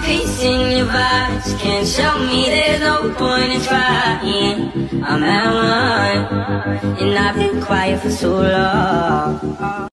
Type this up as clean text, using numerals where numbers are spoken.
peace in your vibes. Can't show me there's no point in trying. I'm at one, and I've been quiet for so long.